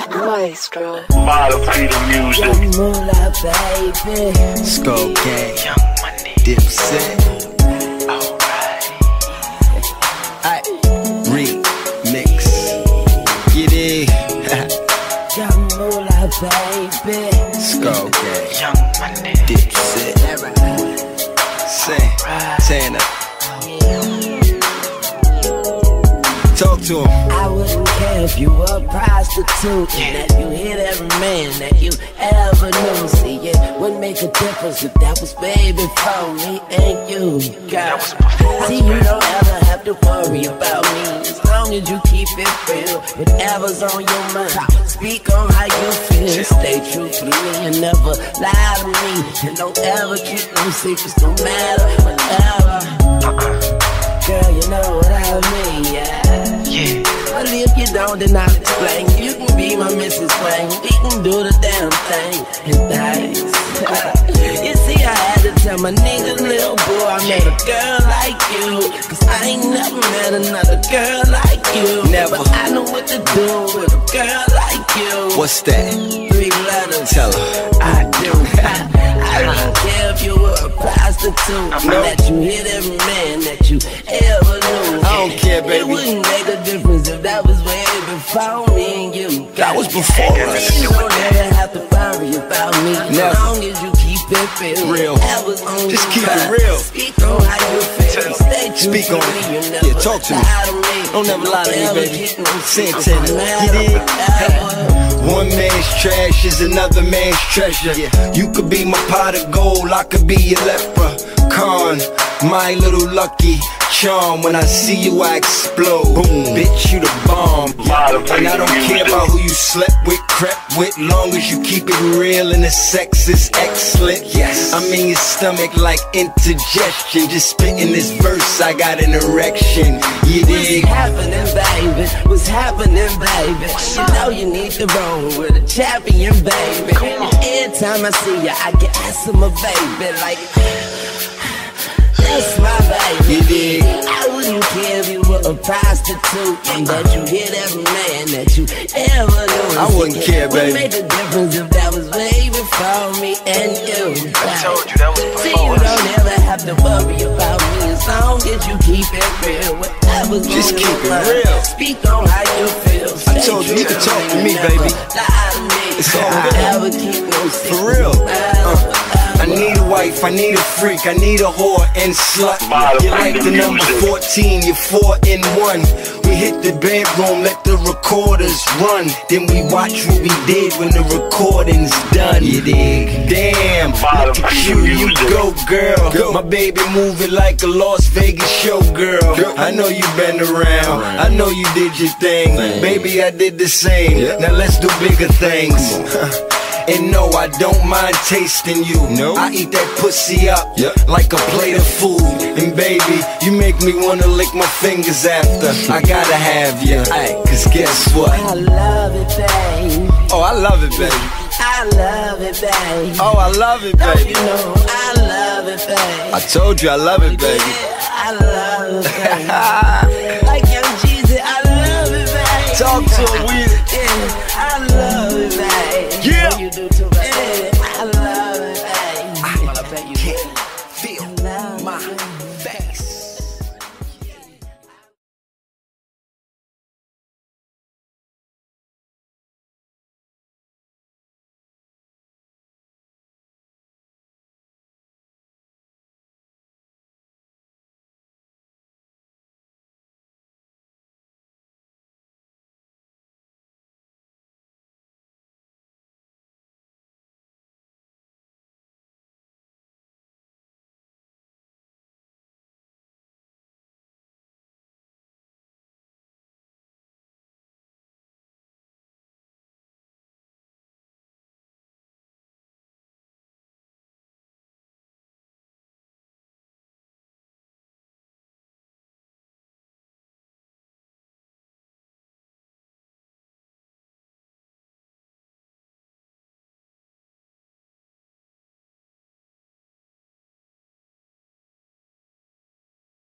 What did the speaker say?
Maestro. Model Freedom Music. Young Moolah, baby. Skull Gang, Dipset. Alright, remix. Get it. Young Moolah, baby. Skull Gang, Dipset. Santa. Talk to him. I wouldn't care if you were a prostitute, and that you hit every man that you ever knew. See, it wouldn't make a difference if that was baby for me and you, girl. See, you don't ever have to worry about me as long as you keep it real. Whatever's on your mind, speak on how you feel. Stay true to me and never lie to me, and don't ever keep no secrets, no matter whatever. Girl, you know what I mean, yeah. But if you don't, then I'll explain. You can be my Mrs. Wayne. We can do the damn thing. And thanks. You see, I had to tell my nigga, little boy, I met a girl like you. Cause I ain't never met another girl like you. Never. But I know what to do with a girl like you. What's that? 3 letters. Tell her. I do. I don't care if you were a prostitute, that you hit every man that you ever knew. I don't care, baby. It wouldn't make a difference if that was way before me and you. That was before us. You don't ever have to worry about me as long as you keep it real. That was on Just your keep it mind. real. Speak on how you feel. Stay true Speak to on me. it. You Yeah, never talk to me. lie to me. Don't never lie to me, Never baby. get no Say it, secrets, tell no me. matter Get it? whatever. One man's trash is another man's treasure. You could be my pot of gold, I could be your leprechaun. My little lucky charm. When I see you, I explode. Boom, bitch, you the bomb. And I don't care about who you slept with, crept with, long as you keep it real and the sex is excellent. Yes, I'm in your stomach like indigestion. Just spitting this verse, I got an erection. You dig? What's happening, baby? What's happening, baby? You know you need to roll with a champion, baby. Every time I see you, I get asthma, baby. Like, that's my baby. You dig? I wouldn't care if you were a prostitute and that you hit every man that you ever knew. I wouldn't care, baby. Wouldn't make a difference if that was way before me and you. I told you that was See, before you us. don't ever have to worry about me as long as you keep it real. Whatever's Just on keep your it mind, real. speak on how you feel. I told you, you can talk to me, baby. It's all good. Never keep no secrets. For real. I need a wife, I need a freak, I need a whore and slut. You're like the number 14, you're 4 in 1. We hit the bedroom, let the recorders run. Then we watch what we did when the recording's done. You dig? Damn, look at you, you go, girl. My baby moving like a Las Vegas showgirl. I know you been around, I know you did your thing. Baby, I did the same. Now let's do bigger things. And no, I don't mind tasting you. I eat that pussy up like a plate of food. And baby, you make me wanna lick my fingers after. I gotta have you, cause guess what? I love it, babe. Oh, I love it, baby. I love it, babe. Oh, I love it, Don't baby. you know I love it, babe. I told you I love it, baby. I love it, babe. Like Young Jeezy, I love it, babe. Talk to him, we. Yeah, I love it, babe. Yeah. What you do to me.